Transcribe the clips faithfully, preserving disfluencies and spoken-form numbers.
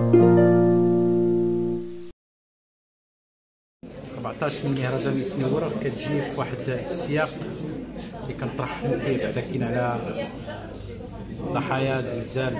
أربعطاش من مهرجان السنيورة كتجي في واحد السياق اللي كنطرحوا فيه بعدا كاين على ضحايا زلزال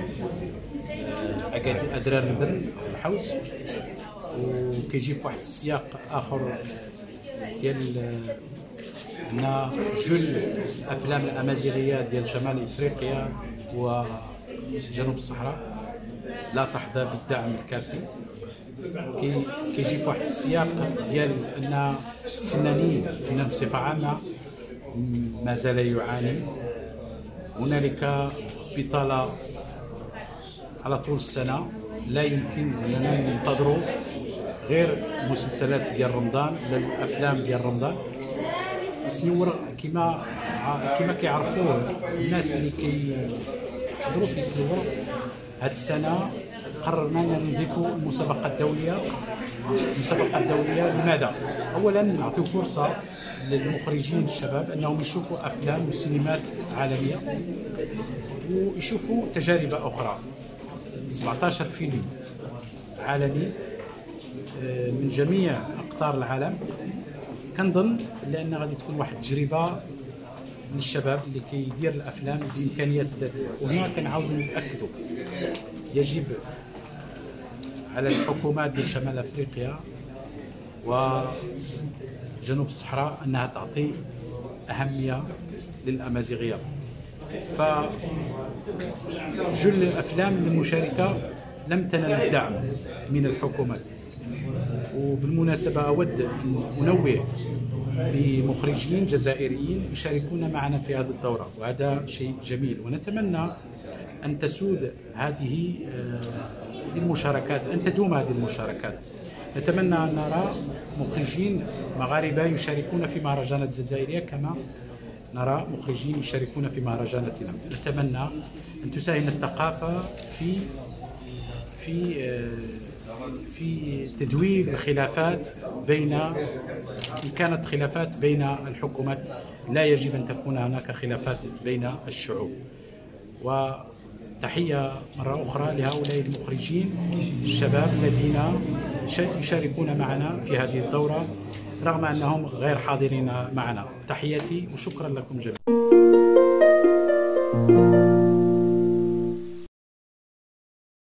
أدرار البر والحوت، وكيجي في واحد السياق آخر ديال أن جل الأفلام الأمازيغية ديال شمال إفريقيا وجنوب الصحراء لا تحظى بالدعم الكافي. كي كيجي في واحد السياق ديال ان الفنانين الفنان بصفه عامه ما زال يعاني. هنالك بطاله على طول السنه، لا يمكن اننا ننتظروا غير المسلسلات ديال رمضان ولا الافلام ديال رمضان. السنيور كما كما كيعرفوه الناس اللي كيحضروا في السنيور، هذه السنه قررنا ان نضيفوا المسابقه الدوليه. المسابقه الدوليه لماذا؟ اولا نعطيو فرصه للمخرجين الشباب انهم يشوفوا افلام وسينمات عالميه ويشوفوا تجارب اخرى. سبعطاش فيلم عالمي من جميع اقطار العالم. كنظن لان غادي تكون واحد التجربه للشباب اللي كيدير الافلام بامكانيات ذاتيه. وهنا كنعاودوا ناكدوا يجب على الحكومات ديال شمال افريقيا وجنوب الصحراء انها تعطي اهميه للامازيغيه. فجل الافلام المشاركه لم تنل الدعم من الحكومات. وبالمناسبه اود ان انوه بمخرجين جزائريين يشاركون معنا في هذه الدوره، وهذا شيء جميل. ونتمنى ان تسود هذه المشاركات، ان تدوم هذه المشاركات. نتمنى ان نرى مخرجين مغاربه يشاركون في مهرجانات جزائريه كما نرى مخرجين يشاركون في مهرجاناتنا. نتمنى ان تساهم الثقافه في في في تدوير الخلافات بين إن كانت خلافات بين الحكومات. لا يجب ان تكون هناك خلافات بين الشعوب. وتحيه مره اخرى لهؤلاء المخرجين الشباب الذين يشاركون معنا في هذه الدوره رغم انهم غير حاضرين معنا. تحياتي وشكرا لكم جميعا.